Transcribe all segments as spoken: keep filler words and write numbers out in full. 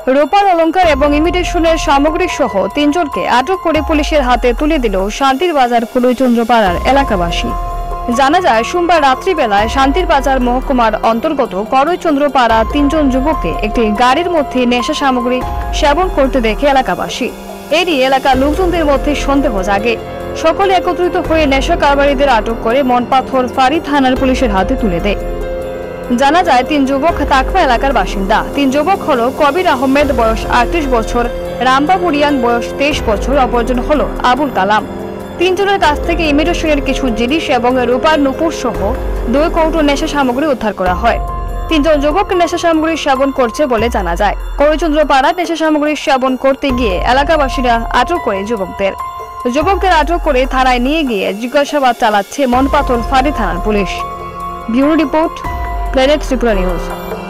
রূপার অলংকার এবং ইমিটেশনের সামগ্রী সহ তিনজনকে আটক করে পুলিশের হাতে তুলে দিল শান্তির বাজার কলইচন্দ্রপাড়ার এলাকাবাসী। জানা যায়, সোমবার রাত্রিবেলায় শান্তির বাজার মহকুমার অন্তর্গত কলইচন্দ্রপাড়া তিনজন যুবককে একটি গাড়ির মধ্যে নেশা সামগ্রী সেবন করতে দেখে এলাকাবাসী। এরই এলাকার লোকজনদের মধ্যে সন্দেহ জাগে। সকলে একত্রিত হয়ে নেশা কারবারিদের আটক করে মনপাথর ফাঁড়ি থানার পুলিশের হাতে তুলে দেয়। জানা যায়, তিন যুবক তাকমা এলাকার বাসিন্দা। তিন যুবক হলো কবির আহমেদ, বয়স আটত্রিশ বছর, রামবাবুরিয়ান, বয়স তেইশ বছর, অপরজন হলো আবুল কালাম। তিনজনের কাছ থেকে ইমিটেশনের কিছু জিনিস এবং রূপার নুপুর সহ দুই কৌটো নেশা সামগ্রী উদ্ধার করা হয়। তিনজন যুবক নেশা সামগ্রী সেবন করছে বলে জানা যায়। কলইচন্দ্রপাড়ায় নেশা সামগ্রী সেবন করতে গিয়ে এলাকাবাসীরা আটক করে যুবকদের যুবকদের আটক করে থানায় নিয়ে গিয়ে জিজ্ঞাসাবাদ চালাচ্ছে মনপাথর ফাঁড়ি থানার police. Bureau report, planet Tripura news.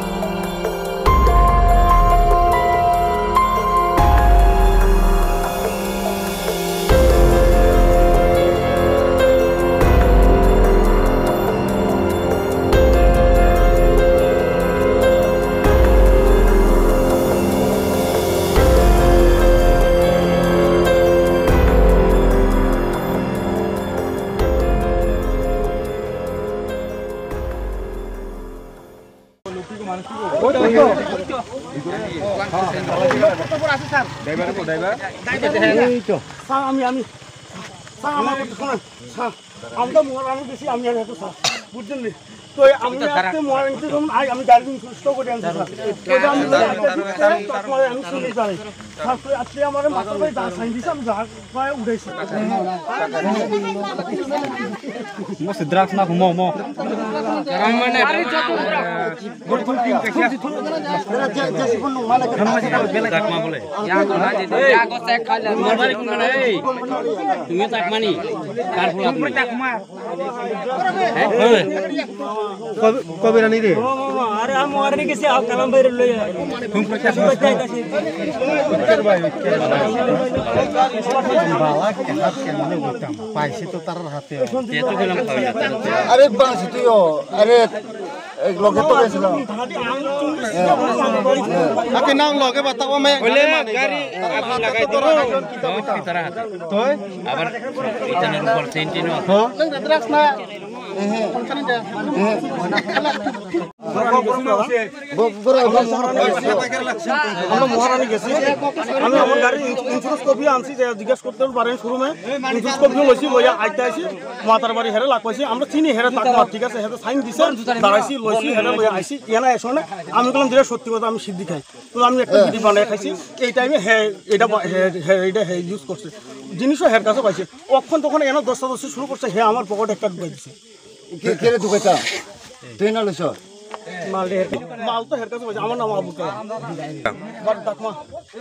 আমি আমি আমার আমরা মহারানি বেশি আমি আর এত স্যার বুঝছেন নি তো আমি আজকে মহারানি যখন আই আমি গাড়ি সুস্থ করে আনছি স্যার তো আমি তারপরে আমি শুনি স্যার স্যার আজকে আমার মাথার ভাই দাঁড় সাইন দিছে আমি দাঁড় পায়ে উঠাইছি মো সিদ্রাক্স না মো মো রাম মানে গোল ফুল টিম কে জেসি কোন মালা তাকমা বলে ইয়া কোনা যে ইয়া গোসে খাইলা মোবাইল কোন না এই তুমি তাকমানি কার ফুল তুমি তাকমা হ্যাঁ কবিরা নি রে আরে আম মারনি কেসে আ কালাম বাইর লই তুমি প্রচার করতেছি ভাই বালা কে হাত কে মনে করতাম পাইছি তো তার হাতে এত গেলাম খাওয়া আরে বাস তুইও আরে এক লগে তো গেছিল আপনি নাম লগে बताओ मैं বলে গাড়ি আপনি লাগাই দিও কি तरह হাতে তো আবার ইতানের উপর সেন্টিন তো রাখছ না হ্যাঁ কোনখানে যা আমরা মহারানি গেছি আমি আমার গাড়ি ইন্স্যুরেন্স কপি আনছি যে জিজ্ঞাসা করতে পারেন শুরুমে ইন্স্যুরেন্স কপি লইছি লইয়া আইতে আইছি মাতার বাড়ি হেরে লাগাইছি আমরা চিনি হেরে তাকমা ঠিক আছে হেরে সাইন দিছে দাঁড়াইছি লইছি হেরে লইয়া আইছি এনা এসো না আমি বললাম যেটা সত্যি কথা আমি সিদ্ধি খাই তো আমি একটা বিডি বানাই খাইছি এই টাইমে হে এটা এটা হে ইউজ করছে জিনিসও হের কাছে পাইছে অক্ষণ তখন এনে দশটা দশটা শুরু করছে হে আমার পকেটে একটা ঢুকাই দিছে কে রে ঢুকাইতা তুই না লইছ মাল হে মাল তো হের কাছে পাইছে আমার নাম আবুল কালাম বাট তাকমা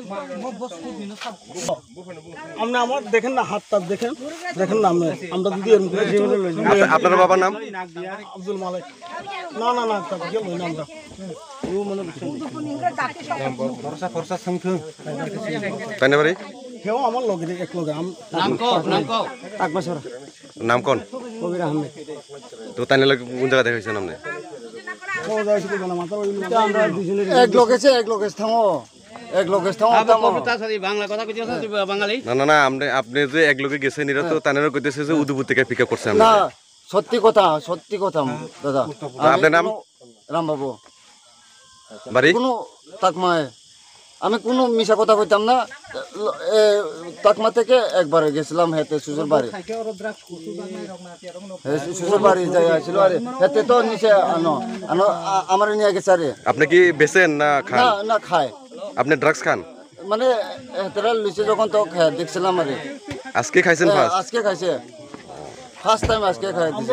আপনি আমার দেখেন না হাত টাত দেখেন দেখেন না আপনি আমরা দিদি এর মুখে জীবনে লই আপনার বাবার নাম আব্দুল মালিক না না না তা গেল লই নামটা ও মনে ফরসা ফরসা সংথু তাই বাড়ি হেও আমার লগে এক লগে আম নাম কও নাম কও তাকমা সরা নাম কোন কবির আহমেদ তো তাই লাগে কোন জায়গা দেখাইছেন আপনি ও যাইছে কোন না মাথা ওই আমরা দুজনে এক লোকেছে এক লোকেশ থামো এক লোকেশ থামো থামো বাংলা কথা কইতেছ বাঙালি না না না আপনি আপনি যে এক লোকে গেছেন এরা তো তানেরও কইতেছে যে উদুপুর থেকে পিক আপ করছে আমরা না সত্যি কথা সত্যি কথা দাদা আপনার নাম রাম বাবু বাড়ি কোনো তাকমায় আমি কোনো মিশা কথা কইতাম না তাকমা থেকে একবার গেছিলাম হেতে শ্বশুর বাড়ি শ্বশুর বাড়ি যাই আসছিল আরে হেতে তো নিচে আনো আনো আমার নিয়ে গেছে আরে আপনি কি বেচেন না খান না না খায় আপনি ড্রাগস খান মানে হেতেরা লিচে যখন তো দেখছিলাম আরে আজকে খাইছেন ফার্স্ট আজকে খাইছে ফার্স্ট টাইম আজকে খাই দিছে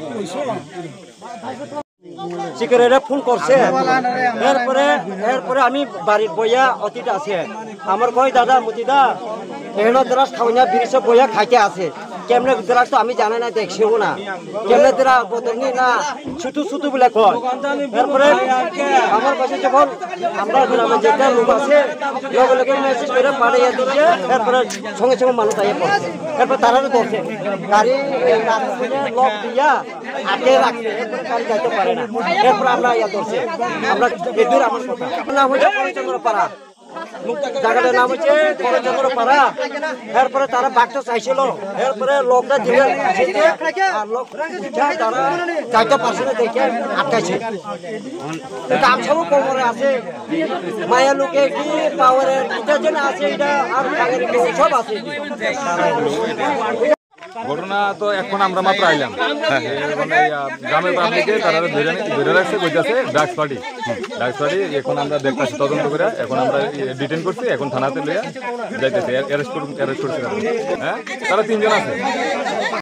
সিকিউরিটি ফোন করছে এরপরে এরপরে আমি বাড়ির বইয়া অতিটা আছে আমার কই দাদা মতিদা এহনো দ্রাস খাওয়া বিরিশ বইয়া খাইতে আছে কেমনে দ্রাস তো আমি জানি না দেখছিও না কেমনে দ্রা বদলনি না ছুটু ছুটু বলে কয় এরপরে আমার কাছে যখন আমরা গ্রামে যেটা লোক আছে লগে লগে মেসেজ করে পাঠিয়ে দিচ্ছে এরপরে সঙ্গে সঙ্গে মানুষ আইয়ে পড়ছে এরপর তারা ধরছে গাড়ি লক দিয়া আটকে রাখছে এরপরে গাড়ি যাইতে পারে না এরপর আমরা ইয়া ধরছে আমরা এদুর আমার কথা না হয়ে কলইচন্দ্রপাড়া জায়গাটার নাম হচ্ছে করচন্দ্র পাড়া। এরপরে তারা বাঘটা চাইছিল, এরপরে লোকটা দিলে আর লোক তারা যাইতে পারছে না দেখে আটকাইছে। দাম সব কোমরে আছে, মায়া লোকে কি পাওয়ারের এটা যেন আছে, এটা আর টাকার সব আছে। ঘটনা তো এখন আমরা মাত্র আইলাম, মানে গ্রামের পাবলিকে তারা ধরে ধরে রাখছে, কইতাছে ড্রাগস পার্টি ড্রাগস পার্টি। এখন আমরা দেখতেছি তদন্ত করে, এখন আমরা ডিটেন করছি, এখন থানাতে লইয়া যাইতেছি, অ্যারেস্ট করুন অ্যারেস্ট করছি। হ্যাঁ, তারা তিনজন আছে।